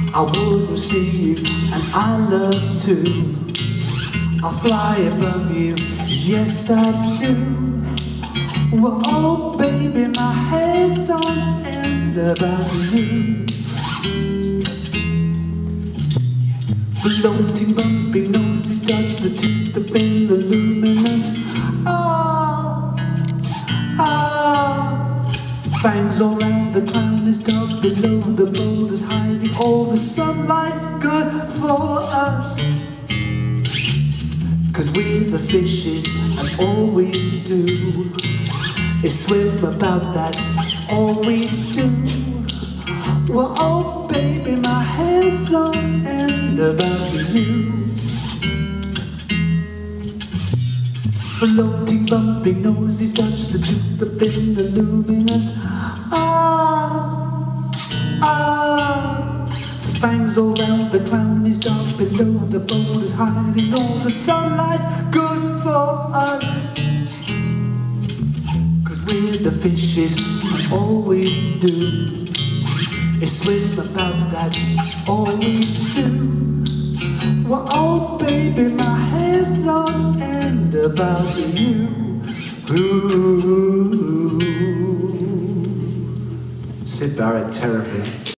I wouldn't see you, and I love to. I'll fly above you, yes I do. Well, oh baby, my head's on end about you. Floating, bumping noses touch the tooth of been the luminous. Ah, ah, fangs all round the clown is dark below the boulders hiding all the sunlight's good for us. Cause we're the fishes and all we do is swim about, that's all we do. Well, oh baby, my head's on end about you. Floating, bumping noses touch the tooth of been the luminous. Ah, ah, fangs all round the clown is dark below the boulders hiding all the sunlight's good for us. Cause we're the fishes and all we do is swim about, that's all we do. Well, oh baby, my head's on end about you. Ooh. Sid Barrett, Terrapin.